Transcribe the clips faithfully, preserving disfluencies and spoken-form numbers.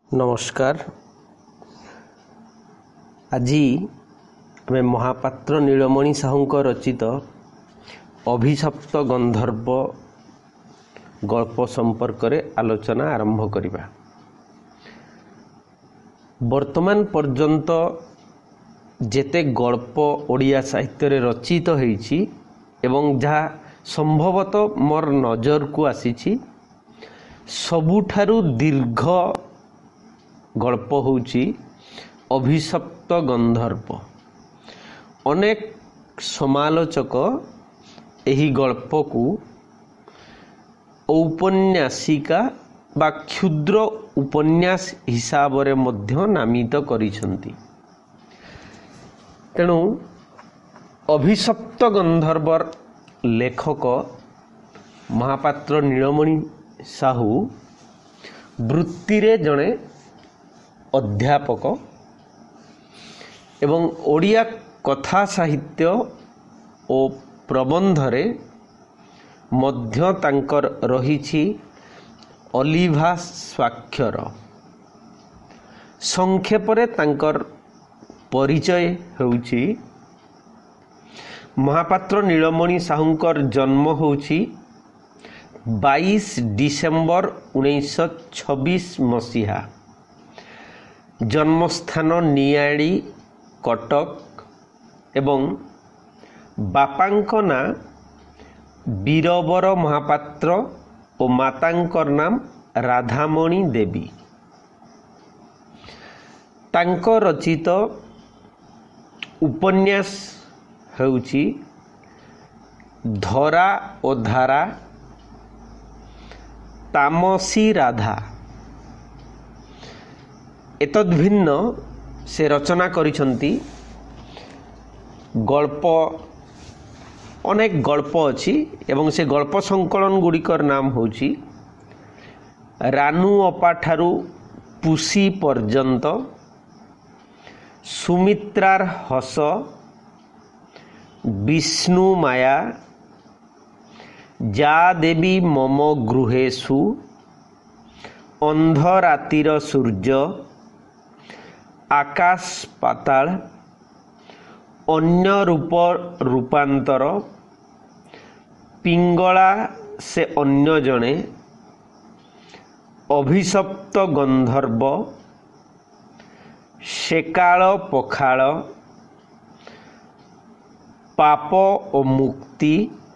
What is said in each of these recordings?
नमस्कार। आज आम महापात्र नीलमणि साहू रचित अभिशप्त गंधर्व गल्प संपर्क रे आलोचना आरंभ करिबा। वर्तमान पर्यंत जेते गल्प ओडिया साहित्य रे रचित होईछि एवं जहा संभवतः मोर नजर को आसीछि सबुठारु दीर्घ गल्प होउछि अभिशप्त गंधर्व। अनेक समालोचक एही गल्प को औपन्यासिका बा क्षुद्र उपन्यास हिसाब रे मध्य नामित करिसंती। तेणु अभिशप्त गंधर्वर लेखक महापात्र नीलमणि साहू वृत्ति रे जणे अध्यापक एवं ओडिया कथा साहित्य और प्रबंध रे मध्य तांकर रहिछि अलिभा स्वाक्षर। संक्षेप रे तांकर परिचय होउछि महापात्र नीलमणि साहूंकर जन्म होउछि बाईस डिसेम्बर उन्नीस सौ छब्बीस मसीहा। जन्मस्थान नियाड़ी कटक एवं बापांक ना बीरबर महापात्र और मातांकर नाम राधामणि देवी। तांको रचित उपन्यास होउछि धरा और धारा, तामसी राधा। एतद् भिन्न से रचना करिसंती गल्प अनेक गल्प अछि एवं से गल्प संकलन गुड़िकर नाम होछि रानू अपा ठारू पुसी पर्यंत, सुमित्रार हस, विष्णु माया, जा देवी मम गृहेषु, अंध रातिर सूर्य, आकाश पाताल, अन्य रूप रूपांतर, पिंगला से अन्य जने, अभिशप्त गंधर्व, शेकाल पखाल, पाप और मुक्ति,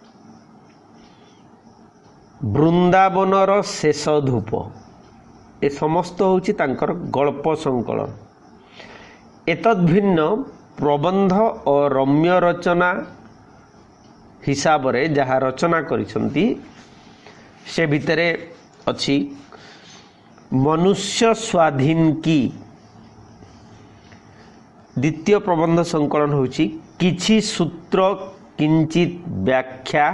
वृंदावनर शेष धूप। ए समस्त होछि तांकर गल्प संकलन। एतद् भिन्न प्रबंध और रम्य रचना हिसाब रे जहाँ रचना करिसंती से भितरे अछि मनुष्य स्वाधीन की। द्वितीय प्रबंध संकलन होछि किछि सूत्र किंचित व्याख्या,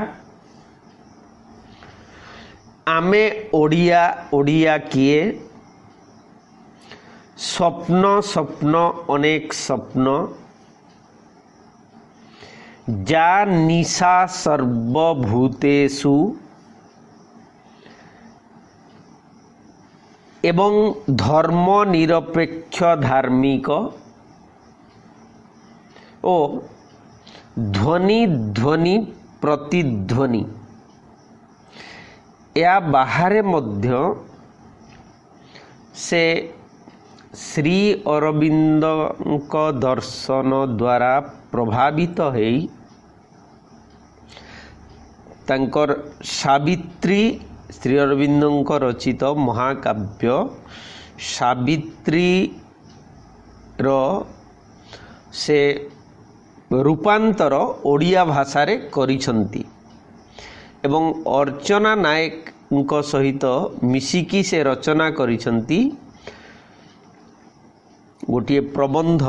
आमे ओडिया ओडिया किए, स्वप्न स्वप्न अनेक स्वप्न, जा निशा सर्वभूतेषु एवं धर्म निरपेक्ष धार्मिक ओ ध्वनि ध्वनि प्रतिध्वनि। या बाहरे मध्य से श्री अरविंद को दर्शन द्वारा प्रभावित है तांकर सावित्री श्री अरविंद को रचित महाकाव्य सावित्री रो से रूपांतर ओडिया भाषा रे करिसंती एवं अर्चना नायक को सहित मिसिकी से रचना करिसंती गोटे प्रबंध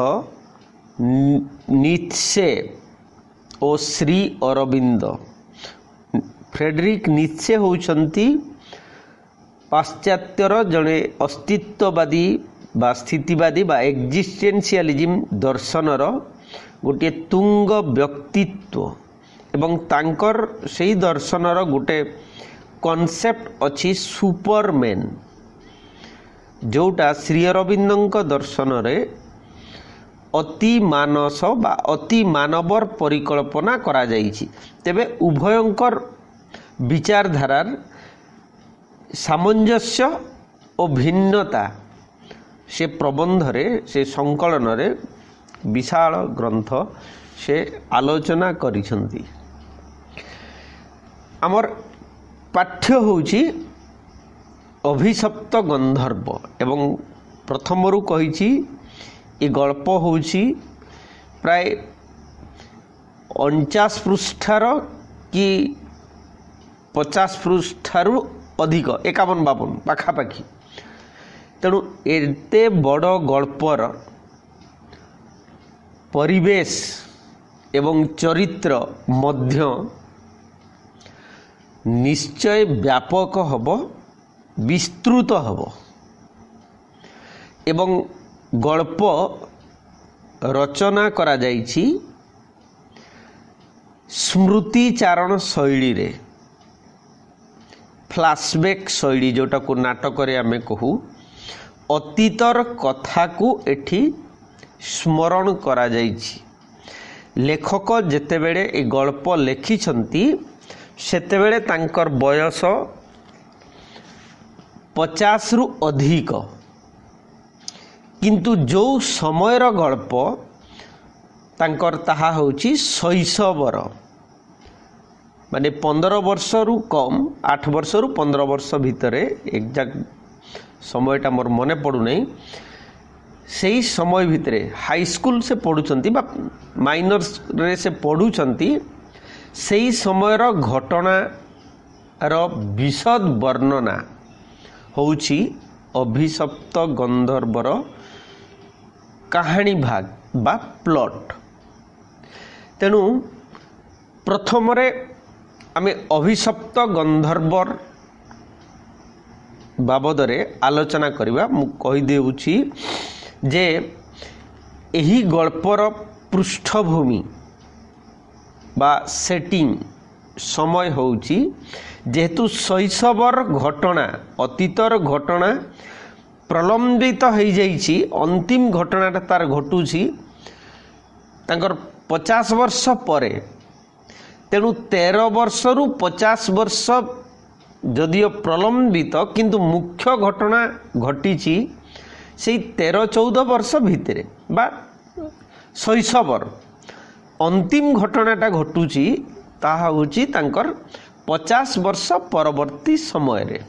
नीत्से ओ श्री अरविंद। फ्रेडरिक नीत्से होउछंती पाश्चात्यर जड़े अस्तित्ववादी बा स्थितिवादी बा एक्जिस्टेंशियलिज्म दर्शनर गोटे तुंग व्यक्तित्व एवं तांकर सेही दर्शनर गोटे कॉन्सेप्ट अछि सुपरमैन जोटा श्री अरविंद दर्शन रे अति मानस बा अति मानवर परिकल्पना करा जाइछि। तेबे उभयंकर विचारधारार सामंजस्य और भिन्नता से प्रबंध रे से संकलन रे विशाल ग्रंथ से आलोचना करिसंती। आमर पाठ्य होउछि अभिशप्त गंधर्व एवं प्रथमरु कहिछि ये गल्प होउछि प्राय उनचास पृष्ठार कि पचास पृष्ठारु अधिक एकावन बावन पाखापाखि। तेणु एते बड़ गल्पर परिवेश एवं चरित्र मध्य निश्चय व्यापक हब विस्तृत हब एवं गल्प रचना करा जाइछि स्मृतिचारण शैली रे फ्लैशबैक शैली जोटा को नाटक रे आमे कहू अतीतर कथा को एठी स्मरण करा जाइछि। लेखक जेतेबेले ए गल्प लेखिछंती सेतेबेले तांकर बयस पचास रु अधिक, किंतु जो समयर गल्प तांकर ताहा होची शैशवर माने पंद्रह वर्ष रु कम आठ वर्ष रु पंद्रह वर्ष भितरे एक्जाक्ट समयटा मोर मने पड़ू नहीं सही समय भितरे हाई स्कूल से पढ़ुचंती बा माइनर्स रे से पढ़ुचंती सही समयर घटना रो विशद वर्णना होउची अभिशप्त गंधर्वर कहानी भाग बा प्लॉट। तेणु प्रथम रे आमे अभिशप्त गंधर्वर बाबद रे आलोचना करिबा। मु कहि देउची जे एही गल्पर पृष्ठभूमि बा सेटिंग समय होउची जेहेतु शैशवर घटना अतीतर घटना प्रलंबित हो जाइछि अंतिम घटनाटा तार घटुछि तांकर पचास वर्ष परे। तेणु तेरह वर्ष रु पचास वर्ष जदियो प्रलंबित किंतु मुख्य घटना घटीछि से तेरह चौदह वर्ष भितरे बा शैशवर अंतिम घटनाटा घटुछि ताहा होछि तांकर पचास वर्ष परवर्ती समय रे।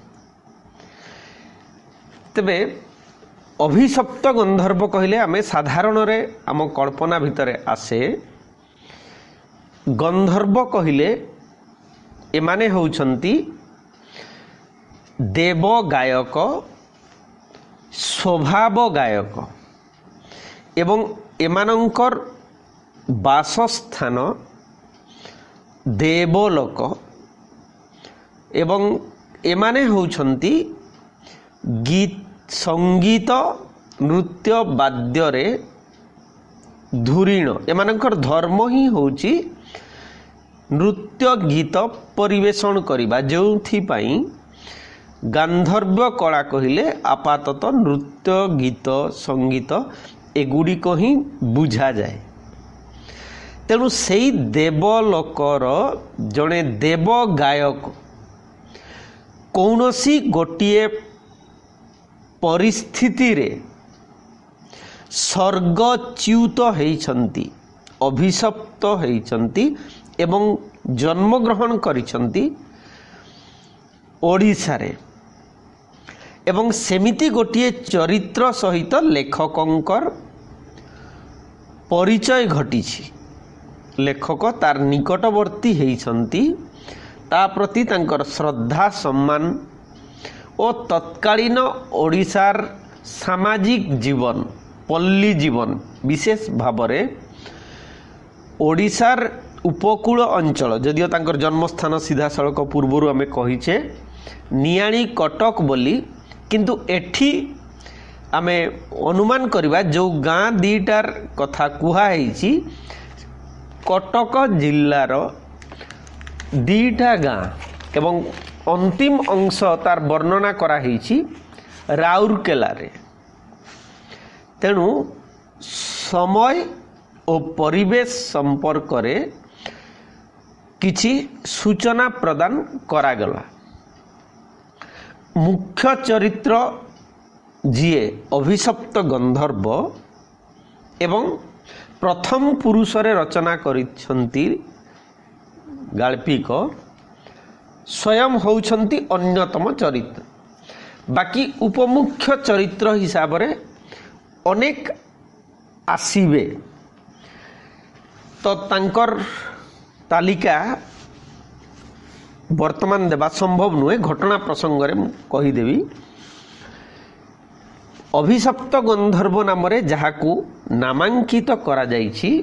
तेबे अभिशप्त गंधर्व कहले आमे साधारण रे आम कल्पना भितरे आसे गंधर्व कहले एमाने होउछंती देव गायक स्वभाव गायक एवं एमानंकर बासस्थान देवलोक एवं एमाने होउछंती गीत संगीत नृत्य वाद्य रे धुरीण एमानंकर धर्म ही होउची नृत्य गीत परिवेषण करिबा जोथि पई गांधर्व कला कहिले आपातत नृत्य गीत संगीत एगुड़ी को ही बुझा जाए। तेणु सेई देवलोकर जड़े देव गायक कौनसी गोटिए परिस्थिति रे स्वर्गच्युत होइछंती अभिशप्त होइछंती एवं जन्मग्रहण करिछंती ओडिशा रे एवं सेमिति गोटिए चरित्र सहित लेखकंकर परिचय घटिछि। लेखक तार निकटवर्ती होइछंती ता प्रति तांकर श्रद्धा सम्मान और तत्कालीन ओडिशार सामाजिक जीवन पल्ली जीवन विशेष भावरे ओडिशार उपकूल अंचल जदियो तांकर जन्मस्थान सीधा सड़क पूर्वर आमे कहिचे नियाणी कटक बोली किंतु एठी आमे अनुमान करिबा जो गाँ दीटार कथा कुहा हेछि कटक जिल्लार दीटा गाँ एवं अंतिम अंश तार वर्णना करा हेछि राउरकेला रे। तेणु समय और परिवेश संपर्क रे किछि सूचना प्रदान करागला। मुख्य चरित्र जीए अभिशप्त गंधर्व एवं प्रथम पुरुष रे रचना करिसंती गाल्पिक स्वयं होउछंती अन्यतम चरित्र। बाकी उपमुख्य चरित्र हिसाब रे अनेक आसीबे तो तांकर तालिका वर्तमान देवा संभव नुहे। घटना प्रसंग रे कहीदेवी। अभिशप्त गंधर्व नाम रे जहाकू नामांकित करा जाइछि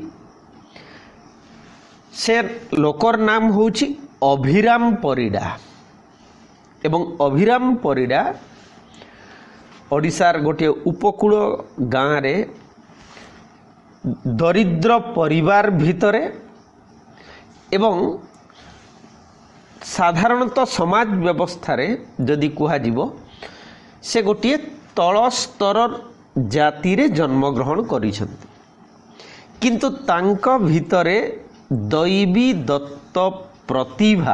से लोकर नाम होउछि अभिराम परिडा। एवं अभिराम परिडा ओडिशार गोटे उपकूल गाँव रे दरिद्र परिवार भितरे एवं साधारणतः समाज व्यवस्था रे जदि कुहा जीवो से गोटे तल स्तर जाति रे जन्म ग्रहण करिसंती। किंतु तांक भितरे दैवी दत्त प्रतिभा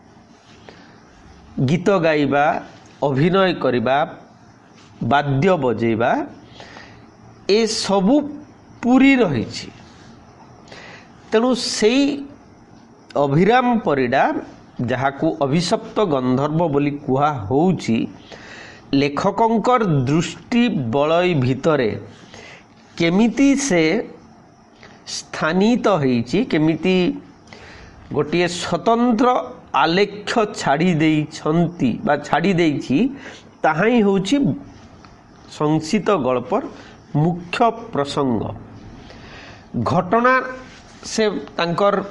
गीत गाइबा, अभिनय करिबा, वाद्य बजेबा ए सबु पूरी रहिछि। तेणु सेई अभिराम परिडा जहाकू अभिशप्त गंधर्व बोली कुहा होउछि लेखकंकर दृष्टि बलय भितरे केमिति से स्थानित होइछि, केमिति गोटे स्वतंत्र आलेख्य छाड़ी देइछंती बा छाड़ी देइछि ताहा ही होउछि संक्षिप्त गल्पर मुख्य प्रसंग। घटना से तांकर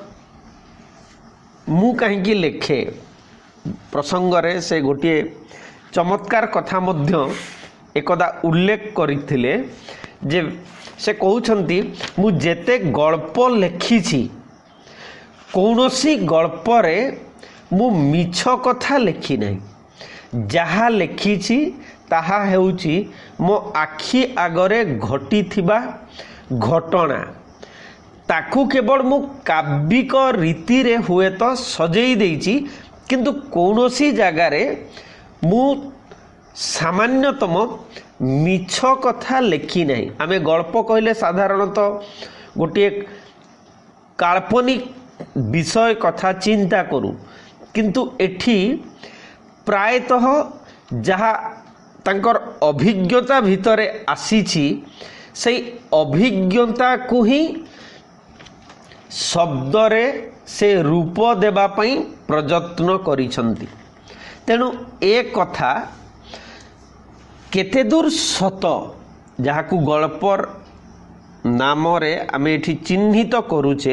मु कहीं लेखे प्रसंग रे से गोटे चमत्कार कथा मध्य एकदा उल्लेख करथिले जे से कहउछंती मु जेते गल्प लेखिछि कौनसी गल्प रे मु मिछ कथा लेखि नहीं। जहा लेखिछि ताहा हेउछि मो आखि आगरे घटिथिबा घटना ताकू केवल मु काव्यिक रीति रे हुए तो सजेई देइछि किंतु कौनसी जगार मु सामान्यतम मिछ कथा लेखि नहीं। आमे गल्प कहले साधारणतः गोटे काल्पनिक विषय कथा चिंता करू किंतु एठी प्रायतः जहा तांकर अभिज्ञता भितरे आसीछि से अभिज्ञता को ही शब्द रे से रूप देबा पई प्रयत्न करिसंती। तेणु ए कथा केते दूर सत जहाकू गल्पर नाम रे आमे एठी चिन्हित करूचे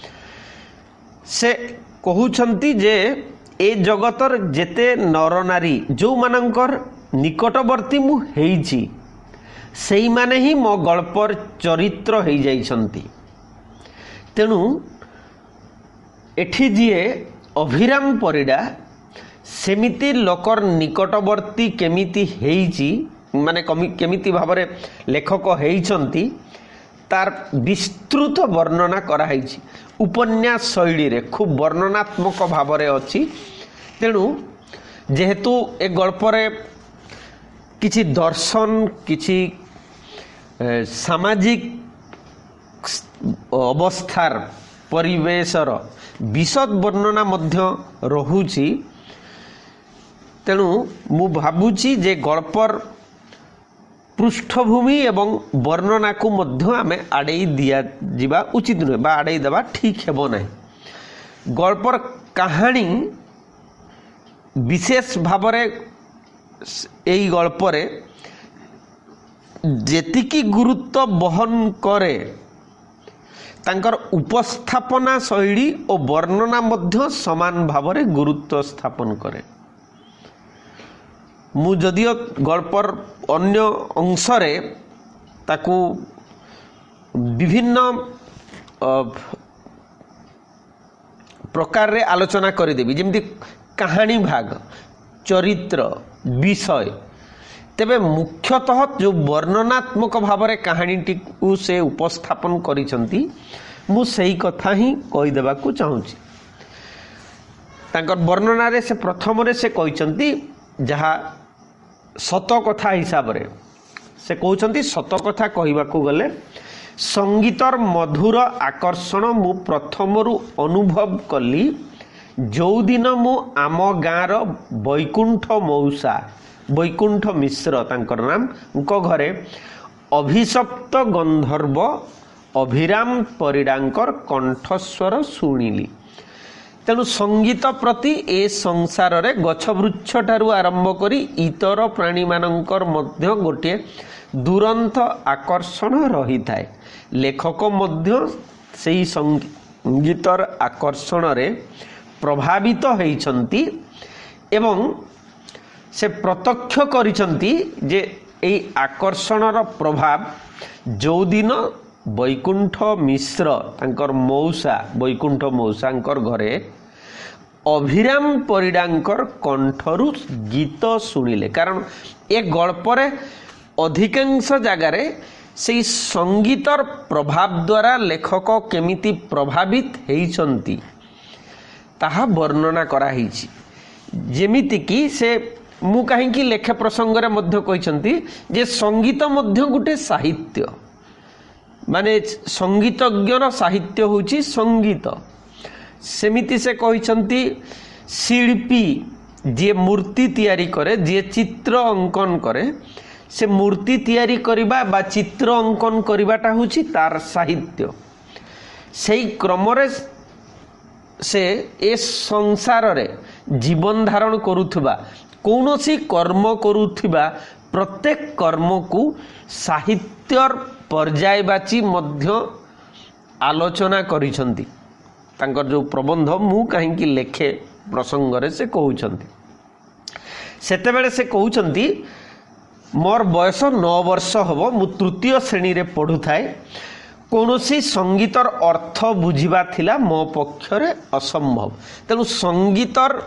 से कहउछंती जे ए जगतर जेते नर नारी जो मानकर निकटवर्ती मु हेइछि सेई माने ही मो गल्पर चरित्र हेइ जाइछंती। तेणु एठी जिए अभिराम परिडा सेमिति लोकर निकटवर्ती केमिति हेइछि माने केमिति भावरे लेखक हेइछंती तार विस्तृत वर्णना कराइछि। उपन्यास शैली रे खूब वर्णनात्मक भावरे अछि। तेणु जेहेतु ए गल्परे किछि दर्शन किछि सामाजिक अवस्थार परिवेशर विशद वर्णना मध्य रहुछि। तेणु मु भाबुछि जे गल्पर पृष्ठभूमि एवं वर्णना को मध्य आमे आड़े दिया जिबा उचित नुहे बा आड़े देबा ठीक हेबो नाही। गल्पर कहानी विशेष भावरे एई गल्परे जेतिकी गुरुत्व बहन करे तांकर उपस्थापना शैली और वर्णना मध्य समान भावरे गुरुत्व स्थापन करे। मु जदियो गल्पर अन्य अंशरे ताकू विभिन्न प्रकार रे आलोचना कर देबी जेमती कहानी भाग चरित्र विषय। तेबे मुख्यतः जो वर्णनात्मक भाव में कहानीटी को से उपस्थापन करिसंती मु सही कथा ही कहि देबा को चाहूची। तांकर वर्णना रे से प्रथम रे से कहिसंती जहा सत कथा हिसाब रे से कहउछंती सत कथा कहिबा को गले संगीतर मधुर आकर्षण मु प्रथमरु अनुभव कली जो दिन मु आम गाँर बैकुंठ मौसा बैकुंठ मिश्र तांकर नाम उनको घरे अभिशप्त गंधर्व अभिराम परिडांकर कंठस्वर शुणिली। तेणु संगीत प्रति ए संसार रे गछ वृक्ष ठारू आरंभ करी इतर प्राणी मानकर मध्य गोटे दुरंत आकर्षण रही थाए। लेखक मध्य सेही संगीतर आकर्षण रे प्रभावित होइछंती एवं से प्रत्यक्ष करिछंती जे एई आकर्षणर प्रभाव जो दिन बैकुंठ मिश्र तांकर मौसा बैकुंठ मौसांकर घरे अभिराम परिडांकर कंठरु गीत शुणिले। कारण ए गल्परे अधिकांश जगार से संगीतर प्रभाव द्वारा लेखक केमिति प्रभावित होइछंती ताहा वर्णना कराहीछि। जेमिति कि से मु काहींकि लेखे प्रसंग रे मध्य कहिसंती जे संगीत मध्य गुटे साहित्य माने संगीतज्ञर साहित्य होची संगीत। सेमिति से कहिसंती शिल्पी जे मूर्ति तैयारी करे जे चित्र अंकन करे से मूर्ति तैयारी करिबा बा चित्र अंकन करिबाटा होची तार साहित्य। सेही क्रम रे से ए संसार रे जीवन धारण करुथबा कौनसी कर्म करुथबा प्रत्येक कर्म को साहित्यर पर्यायवाची मध्य आलोचना करिसंती। तांकर जो प्रबंध मु काहींकि लेखे प्रसंग रे से कहउछंती सेते बेले से कहउछंती मोर बयस नौ वर्ष हबो मु तृतीय श्रेणी रे पढु थाए कौनसी संगीतर अर्थ बुझिबा थिला मो पक्षरे असंभव। तेणु संगीतर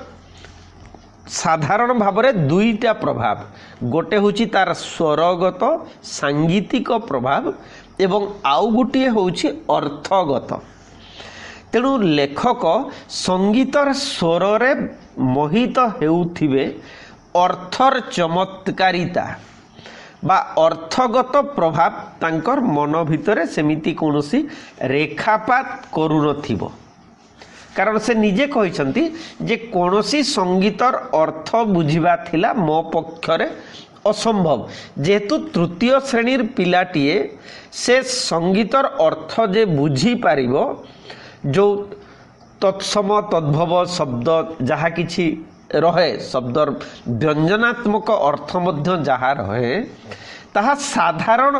साधारण भाव में दुईटा प्रभाव गोटे होची तार स्वरगत सांगीतिक प्रभाव एवं आउ गोटे होची अर्थगत। तेणु लेखक संगीतर स्वर रे मोहित हेउथिबे अर्थर चमत्कारिता बा अर्थगत प्रभाव तांकर मन भितरे सेमिति कोनोसी रेखापात करू नथिबो। कारण से निजे कहिसंती जे कोनोसी संगीतर अर्थ बुझिबा थिला मो पक्षरे असंभव। जेहेतु तृतीय श्रेणीर पिलाटीए से संगीतर अर्थ जे बुझी पारिबो जो तत्सम तद्भव शब्द जहा किछि रहे शब्दर व्यंजनात्मक अर्थ मध्य जहा रहे ताहा साधारण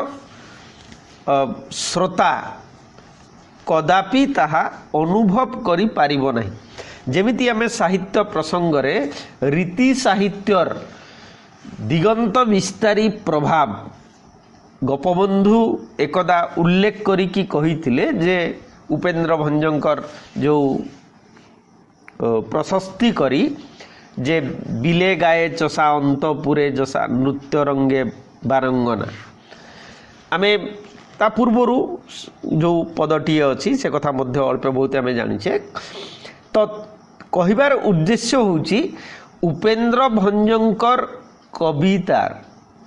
श्रोता कदापि ताहा अनुभव करि पारिबो नाही। जेमिति आमे साहित्य प्रसंग रे रीति साहित्यर दिगंत विस्तारी प्रभाव गोपबंधु एकदा उल्लेख करी कि कहिथिले जे उपेंद्र भंजंकर जो प्रशस्ति करी जे बिले गाए चषा अंतपुरे जसा नृत्य रंगे बारंगना आमे ता पूर्वरु जो पदटी अच्छी से कथा मध्य अल्प बहुत आम जानिछे। तो कहिबार उद्देश्य होची उपेंद्र भंजंकर कवितार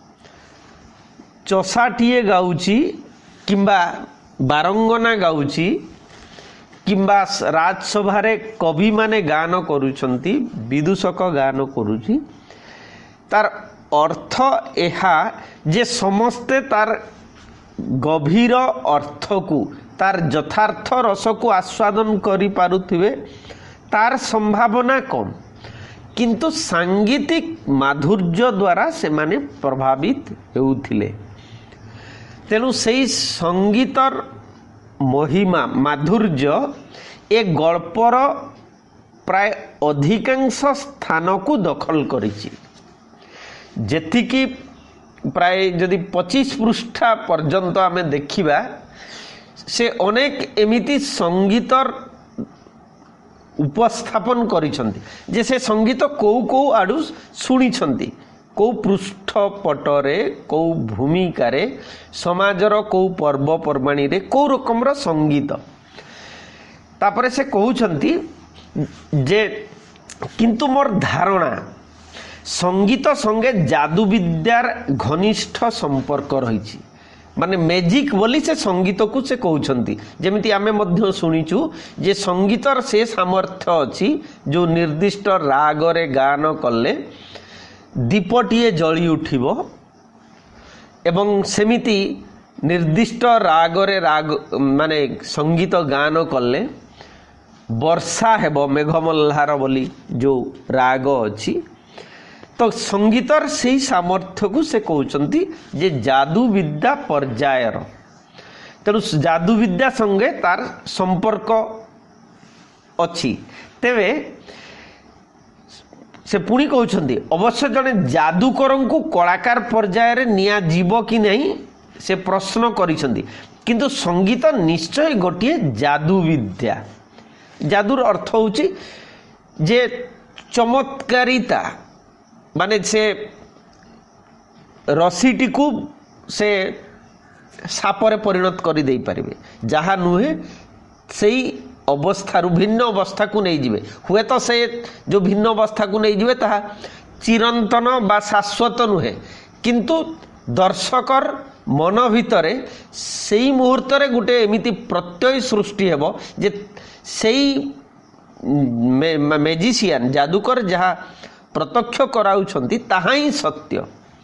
चषाटीए गाउची किंबा बारंगना गाउची किंबा राजसभा रे कवि माने गान करूछंती विदूषक गान करूची तार अर्थ एहा जे समस्ते तार गभीर अर्थ को तार यथार्थ रस को आस्वादन करि पारुथिबे तार संभावना कम किंतु सांगीतिक माधुर्य द्वारा से माने प्रभावित हेउथिले। तेणु सेही संगीतर महिमा माधुर्य ए गल्पर प्राय अधिकांश स्थान को दखल करिछि। जेतिकी प्राय जदि पच्चीस पृष्ठा पर्यंत आमे देखिबा से अनेक एमिति संगीतर उपस्थापन करिसंती जे से संगीत को को आडू शुणी कौ पृष्ठपटरे कौ भूमिकारे समाजर कौ पर्वपर्वाणी रे कौ रकमर संगीत तापरे से कहउछंती जे किंतु मोर धारणा संगीत संगे जादू विद्यार घनिष्ठ संपर्क रही माने मैजिक बोली से संगीत को से कहउछंती जेमिति आमे मध्य सुनिचु जे संगीतर से सामर्थ्य अछि जो निर्दिष्ट राग रे गान कले दीपटीए जली उठिबो एवं सेमिति निर्दिष्ट राग रे राग माने संगीत गान कले वर्षा हेबो मेघमल्हार बोली जो राग अछि तो संगीतर से सामर्थ्य को से कहउछंती जे जादू विद्या पर्यायर तेणु जादू विद्या संगे तार संपर्क अछि तेवे से पुणी कहउछंती अवश्य जने जादूकर को कलाकार पर्यायर निया जीव कि नहीं से प्रश्न करिसंती किंतु संगीत निश्चय गोटे जादू विद्या जादूर अर्थ होची जे चमत्कारिता माने से रसीटी को से सापरे परिणत कर दे पारिबे जहा नुहे सेई अवस्था भिन्न अवस्था को नहीं जिवे हुए तो से जो भिन्न अवस्था को नहीं जिवे ताहा चिरंतन बा शाश्वत नुहे किंतु दर्शकर मन भितरे सेई मुहूर्त रे गुटे एमिति प्रत्यय सृष्टि हेबो जे सेई मैजिशियन जादूकर जहा प्रत्यक्ष कराउछंती ताहा ही सत्य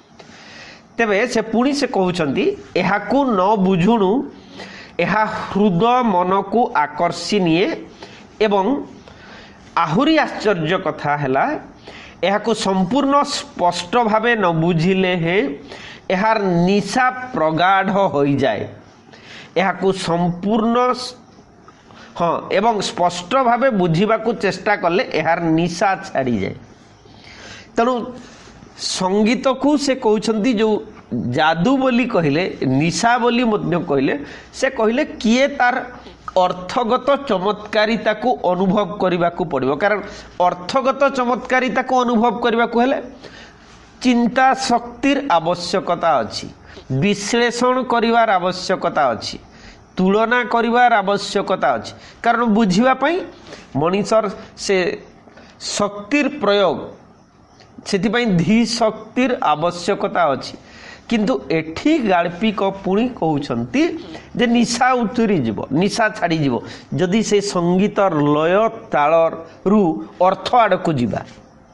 तेबे से पुणी से कहउछंती एहाकू न बुझुणु एहा हृदय मन को आकर्षि निए एवं आहुरी आश्चर्य कथा हैला एहाकू संपूर्ण स्पष्ट भावे न बुझिले हे एहार निशा प्रगाढ़ हो जाए एहाकू संपूर्ण हाँ एवं स्पष्ट भावे बुझिबा को चेष्टा कले एहार निशा छाड़ी जाए तेणु संगीत को से कहउछंती जो जादू बोली कहले निशा बोली मध्य कहले से कहले किए तार अर्थगत चमत्कारिता को अनुभव करने को पड़ो कारण अर्थगत चमत्कारिता को अनुभव करने को हेले चिंता शक्तिर आवश्यकता अछि विश्लेषण करिवार आवश्यकता अछि तुलना करिवार आवश्यकता अछि कारण बुझिबा पई मनीषर से शक्तिर प्रयोग सेथिपाई धी शक्तिर आवश्यकता अछि किंतु एठी गाल्पिक पुणी कहउछंती जे निशा उतरी जीव निशा छाड़ी जीव जदि से संगीतर लय तालर रु अर्थ आड़कू जीवा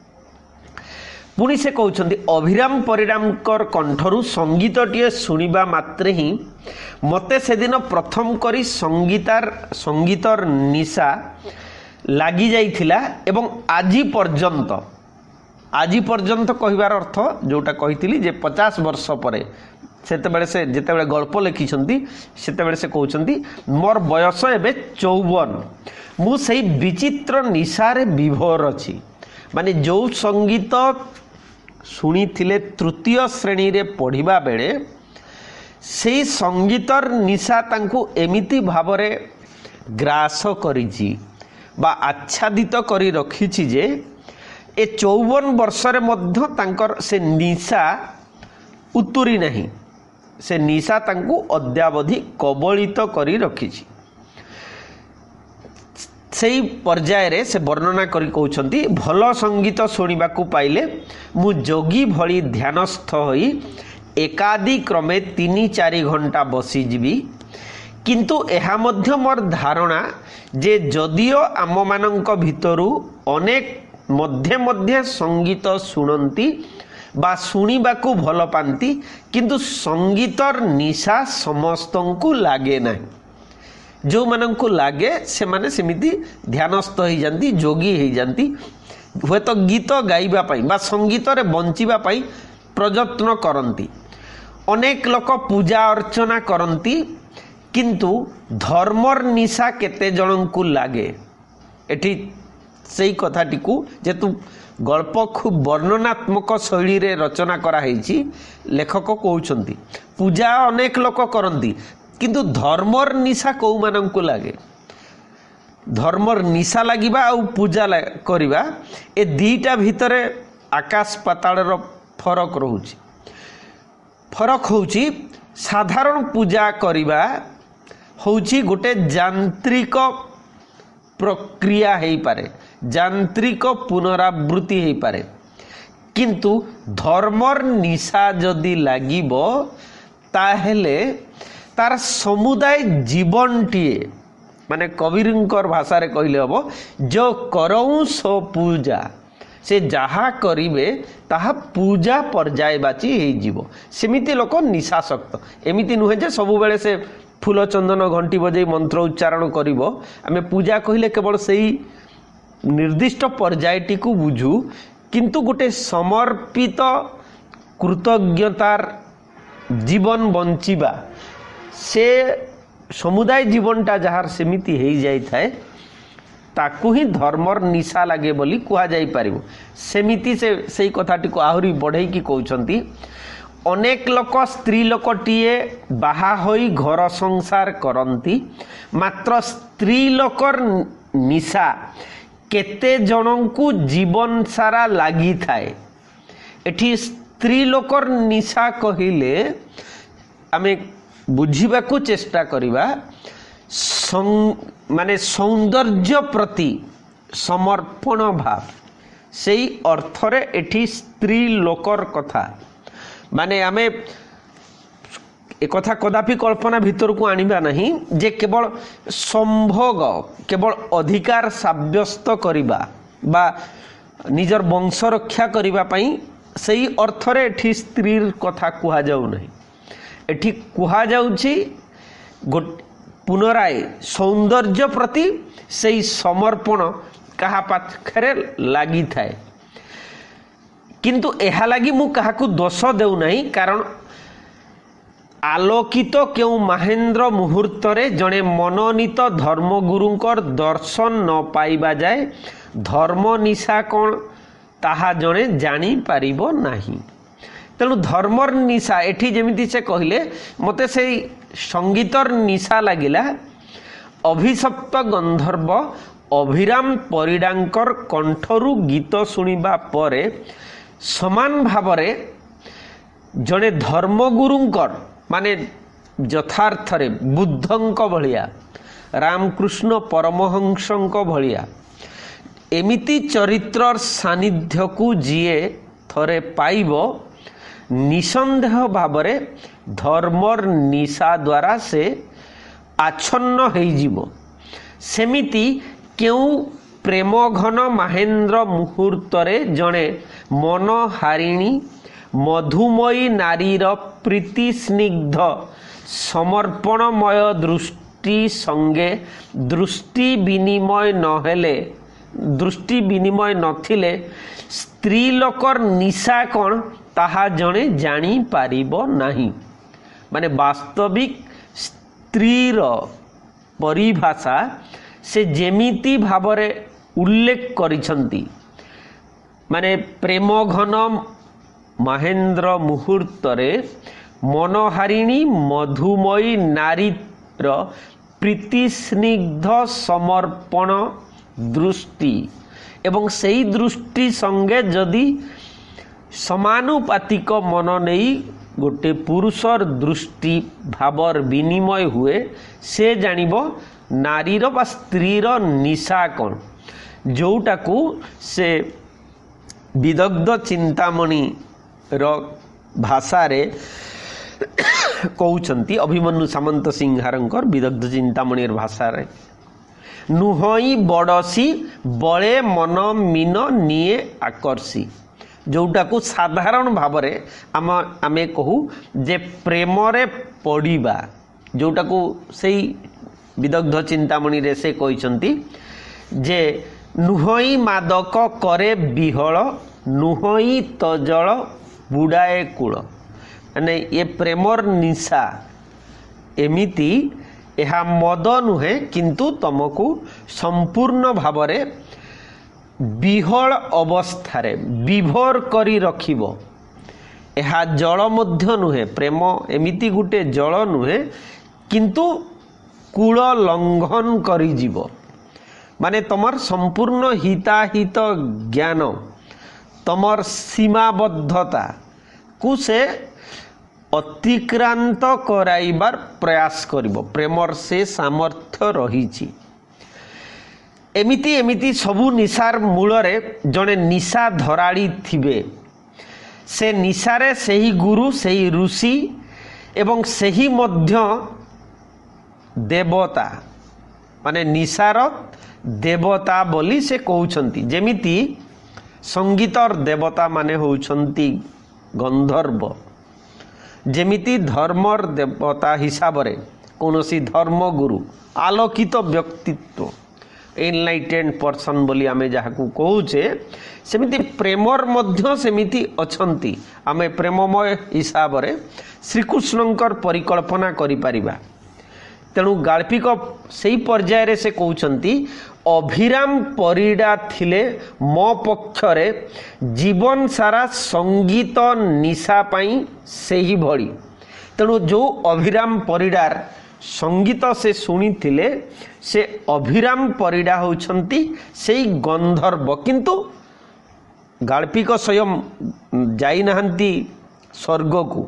पुणी से कहउछंती अभिराम परिणामकर कंठरू संगीतटिए सुनिबा मात्रे ही मते सेदिन प्रथम करी संगीतार संगीतर निशा लागी जाइथिला एवं आजी पर्यंत आज पर्यंत कहबार अर्थ जोटा कही जे पचास वर्ष पर सेतेबेले से जेतेबेले गल्प लिखिछंती सेतेबेले से कहउछंती मोर बयस एबे चौवन मु सेई विचित्र निशारे विभोर अछि माने जो संगीत शुणी थिले तृतीय श्रेणी रे पढ़िबा बेले सेई संगीतर निशा तांकु एमिति भावरे ग्रास करिछि बा आच्छादित करी रखिछि जे ए चौवन वर्ष रे मध्य तांकर से निशा उतुरी नहीं से निशा तांकु अद्यावधि कबलित करी रखिछि सेई पर्याय रे से वर्णना करी कहउछंती भल संगीत सुनिबा को पाइले मु जोगी भली ध्यानस्थ होई एकादि क्रमे तीन चार घंटा बसी जीवी किंतु एहा मध्य मोर धारणा जे जदियो आम मानक भितरु अनेक मध्य मध्य संगीत शुणती बा शुणा को भल पाती किंतु संगीतर निशा समस्त को लगे ना जो मान को लगे से माने सेमिति ध्यानस्थ हो जाती जोगी हो जाती हुए तो गीत गाइबा पाई बा संगीत रे बंचिबा पाई प्रयत्न करती अनेक लोक पूजा अर्चना करती किंतु धर्मर निशा केते जन को लगे एठी सेई कथाटी को जेतु गल्प खूब वर्णनात्मक शैली रे रचना करा हेछि लेखक कहउछंती पूजा अनेक लोक करती किंतु धर्मर निशा कौ मानन को लागे धर्मर निशा लागिबा आ पूजा करिबा ए दीटा भितरे आकाश पाताळर फरक रोचे। फरक होची साधारण पूजा करिबा होची गोटे यांत्रिक प्रक्रिया हेई पारे, यांत्रिक पुनरावृत्ति हेई पारे, किंतु धर्मर निशा जदि लागिबो ताहेले तार समुदाय जीवन टीए माने कबीरंकर भाषा रे कहले हबो जो करऊ सो पूजा, से जहा करिवे ताहा पूजा पर्याय बाची हे जीवो। सेमिति लोक निशासक्त, एमिति नुहे जे सब बेले से फूल चंदन घंटी बजै मंत्र उच्चारण करिवो। आमे पूजा कहिले केवल सेही निर्दिष्ट पर्यायटी को बुझू, किंतु गोटे समर्पित कृतज्ञतार जीवन बंचिबा से समुदाय जीवनटा जहार सेमिति हेई जाई थाए ताकू ही धर्मर निशा लागे बोली कुहा जाई पारिबो। सेमिति से सेई कथाटी को आहुरी बढ़ई की कहउछंती, अनेक लोक स्त्री लोकटीए बाहा होई घर संसार करंती, मात्र स्त्री लोकर निशा केते जनंकु जीवन सारा लागी थाए। एठी स्त्री लोकर निशा कहिले आमे बुझिबाकू चेष्टा करिबा माने सौंदर्य प्रति समर्पण भाव, सेई अर्थरे एठी स्त्री लोकर कथा माने आमे एक कथा कदापि कल्पना भीतर को आनिबा नहीं जे केवल संभोग केवल अधिकार साब्यस्त करिबा बा निजर वंश रक्षा करिबा पई सेई अर्थरे एठी स्त्री कथा कुहा जाउ नहीं। एठी कुहा जाउछि पुनराय सौंदर्य प्रति सेई समर्पण कहा पाखरे लागी थाए, किंतु एहा लागी मु काहाकू दोष देउ नहीं, कारण आलोकित तो केउ महेंद्र मुहूर्त रे जणे मनोनीत धर्मगुरुंकर दर्शन न पाइबा जाए धर्म निशा कौन ताहा जणे जानी पारिबो नाही। तेणु धर्मर निशा एठी जेमिति से कहले मते से संगीतर निशा लागिला। अभिशप्त गंधर्व अभिराम परिडांकर कंठरू गीत शुणिबा परे समान भावरे जणे धर्मगुरुंकर माने यथार्थ रे बुद्धंक भलिया रामकृष्ण परमहंसंक भलिया एमिति चरित्रर सानिध्य को जीए थरे पाइबो निसंदेह भावरे धर्मर निशा द्वारा से आच्छन्न हेई जीवो। सेमिति केउ प्रेम घन महेंद्र मुहूर्त रे जणे मनहारिणी मधुमयी नारीर प्रीति स्निग्ध समर्पणमय दृष्टि संगे दृष्टि विनिमय नहेले दृष्टि विनिमय नथिले स्त्री लोकर निशा कौन ताहा जणे जानी पारिबो नाही। माने वास्तविक स्त्रीर परिभाषा से जेमिति भावरे उल्लेख करिसंती, माने प्रेम घन महेंद्र मुहूर्त रे मनहारिणी मधुमयी नारीर प्रीति स्निग्ध समर्पण दृष्टि एवं सेई दृष्टि संगे जदि समानुपातिक मन नहीं गोटे पुरुषर दृष्टि भावर विनिमय हुए से जानिबो नारीर बा स्त्रीर निशा कौन, जोटा को से विदग्ध चिंतामणि रो भाषा रे कहउछंती अभिमन्यु सामंत सिंहारंकर विदग्ध चिंतामणि भाषा रे नुहई बड़सी बळे मन मीन निये आकर्षी, जोटा को साधारण भावरे आम आमे कहू जे प्रेम रे पड़िबा, जोटा को सेई विदग्ध चिंतामणि रे से कहउछंती जे नुहई मादक करे बिहळ नुहई तजळ बुडाए कूल, माने ये प्रेमर निशा एमिति यह मद नुहे किंतु तुमको संपूर्ण भावरे बिहल अवस्थारे विभोर करी रखिबो। यह जल मध्य नुहे, प्रेम एमिति गुटे जल नुहे किंतु कूल लंघन करी जीवो, माने तमर संपूर्ण हिताहित ज्ञान तमर सीमाबद्धता को से अतिक्रांत कराइबार प्रयास करिबो। प्रेमर से सामर्थ्य रही। एमिति एमिति सबु निशार मूल रे जड़े निशा धराड़ी थिबे। से निशारे सही गुरु सही ऋषि एवं सही मध्य देवता माने निशार देवता बोली से कहउछंती। जेमिति संगीतर देवता माने होउछंती गंधर्व। जेमिति धर्मर देवता हिसाब रे कोनोसी धर्मगुरु आलोकित व्यक्तित्व एनलाइटेंड पर्सन बोली आमे जाहाकू कहूचे सेमिति प्रेमर मध्य सेमिति अछंती। आमे प्रेममय हिसाब रे श्रीकृष्णंकर परिकल्पना करि परिबा। तेणु गाल्पिक सेही पर्याय रे से कहउछंती अभिराम परिडा थिले मो पक्षरे जीवन सारा संगीत निशा पाई सेही भली। तेणु जो अभिराम परिडार संगीत से शुणी थिले से अभिराम परिडा होउछंती सेही गंधर्व। किंतु गाल्पिक स्वयं जाई नहंती स्वर्ग को,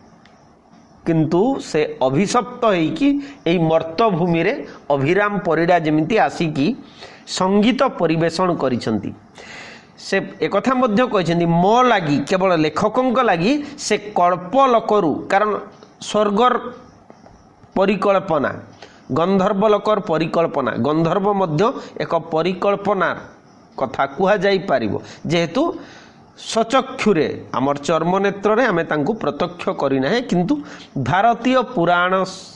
किंतु से अभिशप्त होइकी एई मर्तभूमि रे अभिराम परिडा जेमिति आसिकी संगीत परिवेषण करिसंती। से एकथा मध्य कहिसंती मो लागि केवल लेखकंक लागि से कल्पलोकरू, कारण स्वर्गर परिकल्पना गंधर्व लोकर परिकल्पना, गंधर्व मध्य एक परिकल्पना कथा कुहा जाई पारिबो। जेहेतु सचक्षुरे आमर चर्म नेत्र रे आमे तांकु प्रत्यक्ष करिना है, किंतु भारतीय पुराण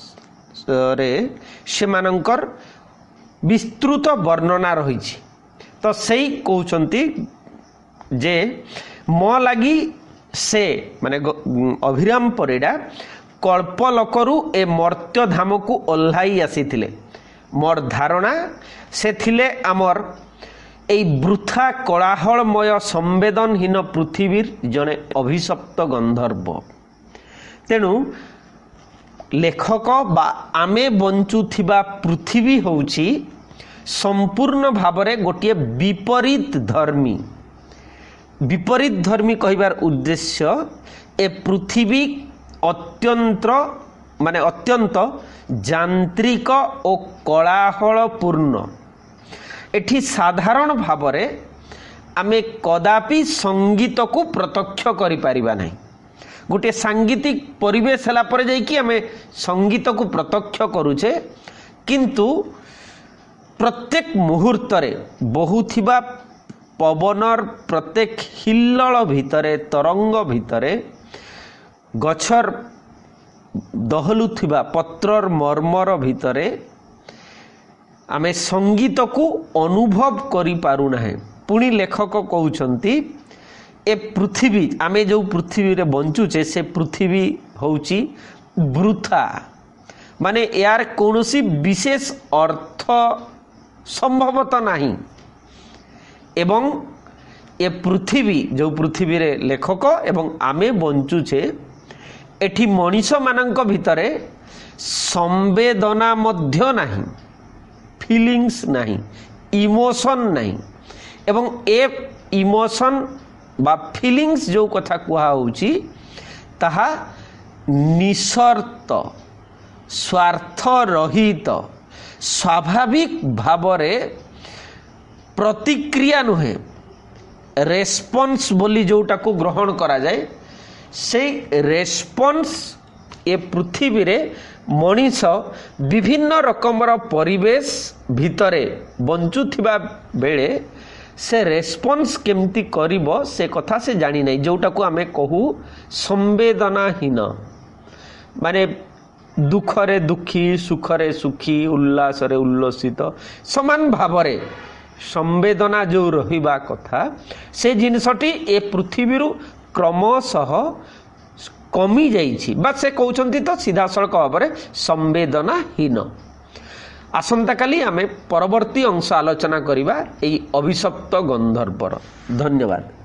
रे सेमानंकर विस्तृत वर्णना रही। तो सही कहउछंती जे मो लागि से माने अभिराम परिडा कल्पलोकरू ए मर्त्य धाम को ओल्हाई आसीथिले। मोर धारणा से थिले आमर एई वृथा कोलाहलमय संवेदनहीन पृथ्वीर जने अभिशप्त गंधर्व। तेणु लेखक बा आमे बंचुथिबा पृथ्वी होउची संपूर्ण भावरे गोटे विपरीत धर्मी। विपरीत धर्मी कहिबार उद्देश्य ए पृथ्वी अत्यंत माने अत्यंत यांत्रिक और कोलाहलपूर्ण। एठी साधारण भावरे आमे कदापि संगीत को प्रत्यक्ष करि परिबा नहीं। गोटे सांगीतिक परिवेश हला परे जाई कि आमे संगीत को प्रत्यक्ष करूचे, किंतु प्रत्येक मुहूर्त रे बहुथिबा पवनर प्रत्येक हिल्लळ भितरे तरंग भितरे गछर दहलुथिबा पत्रर मर्मर भितरे आमे संगीत को अनुभव करि पारु नाही। पुणी लेखक कहउछंती ए पृथ्वी आमे जो पृथ्वी रे बंचुचे से पृथ्वी होउची वृथा, माने यार कोनोसी विशेष अर्थ संभवत नाही। एवं ए पृथ्वी जो पृथ्वी रे लेखक एवं आमे बंचुचे एठी मनीष मानंक भितरे संवेदना मध्य नाही, फीलिंग्स नाही, इमोशन नाही। एवं ए इमोशन बा फीलिंग्स जो कथा कुहा होउची ताहा निशर्त स्वार्थ रहित स्वाभाविक भावरे प्रतिक्रिया नुहे, रेस्पॉन्स बोली जोटा को ग्रहण करा जाए से रेस्पॉन्स ए पृथ्वी रे मनीष विभिन्न रकमर परिवेश भितरे बंचुथिबा बेले से रेस्पॉन्स केमती करिबो से कथा से जानी नहीं। जोटा को आमे कहू संवेदनाहीन, माने दुखरे दुखी सुखरे सुखी उल्लासरे उल्लसित समान भावरे संवेदना जो रहिबा कथा से जिनसटी ए पृथ्वी रु क्रमशः कमी जाइछि। बस से कहउछंती तो सीधा सड़क भाव में संवेदनाहीन। आसंता काली आमे परवर्ती अंश आलोचना करिबा एई अभिशप्त गंधर्वर। धन्यवाद।